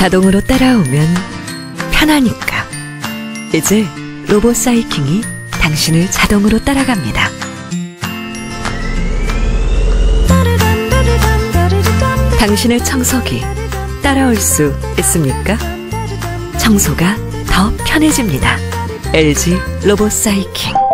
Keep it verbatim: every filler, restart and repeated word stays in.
자동으로 따라오면 편하니까. 이제 로봇 사이킹이 당신을 자동으로 따라갑니다. 당신의 청소기 따라올 수 있습니까? 청소가 더 편해집니다. 엘지 로봇 사이킹.